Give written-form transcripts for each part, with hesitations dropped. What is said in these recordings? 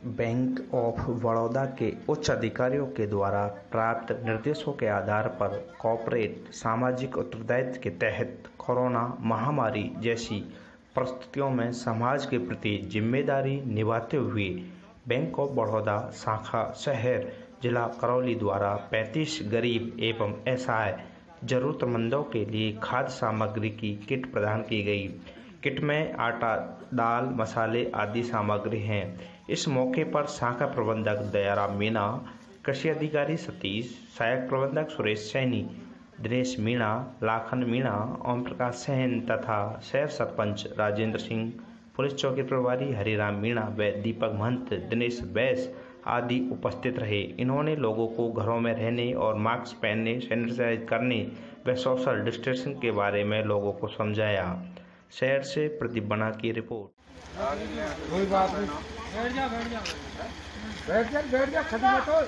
Bank of Baroda के उच्च अधिकारियों के द्वारा प्राप्त निर्देशों के आधार पर कॉर्पोरेट सामाजिक उत्तरदायित्व के तहत कोरोना महामारी जैसी परिस्थितियों में समाज के प्रति जिम्मेदारी निभाते हुए बैंक ऑफ बड़ौदा शाखा शहर जिला करौली द्वारा 35 गरीब एवं असहाय जरूरतमंदों के लिए खाद्य सामग्री की किट प्रदान की गई। किट में आटा, दाल, मसाले आदि सामग्री हैं। इस मौके पर शाखा प्रबंधक दयाराम मीणा, कृषि अधिकारी सतीश, सहायक प्रबंधक सुरेश सैनी, दिनेश मीणा, लाखन मीणा, ओम प्रकाश सहन तथा शहर सरपंच राजेंद्र सिंह, पुलिस चौकी प्रभारी हरिराम मीणा व दीपक महंत, दिनेश बैस आदि उपस्थित रहे। इन्होंने लोगों को घरों में रहने और मास्क पहनने, सैनिटाइज करने व सोशल डिस्टेंसिंग के बारे में लोगों को समझाया। शहर से प्रदीप बना की रिपोर्ट। कोई बात नहीं, बैठ जा खड़ी मत हो।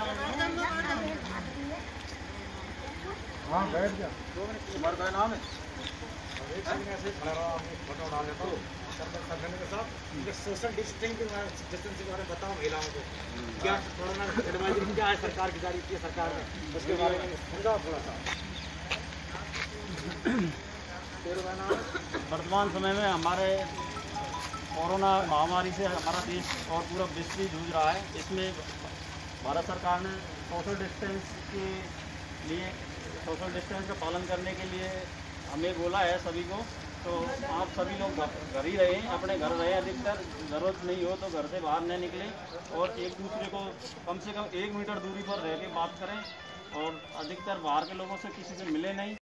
हाँ बैठ जा। तुम्हारा नाम है? ऐसे खड़ा रहा, फोटो डाल देता हूँ। सोशल डिस्टेंसिंग के बारे में बताओ महिलाओं को, क्या कोरोना एडवाइजरी क्या है सरकार की जारी की है सरकार ने, उसके बारे में समझाओ थोड़ा सा। वर्तमान समय में हमारे कोरोना महामारी से हमारा देश और पूरा विश्व ही जूझ रहा है। इसमें भारत सरकार ने सोशल डिस्टेंस के लिए, सोशल डिस्टेंस का पालन करने के लिए हमें बोला है सभी को। तो आप सभी लोग घर ही रहें, अपने घर रहें, अधिकतर ज़रूरत नहीं हो तो घर से बाहर न निकलें और एक दूसरे को कम से कम 1 मीटर दूरी पर रह के बात करें और अधिकतर बाहर के लोगों से किसी से मिले नहीं।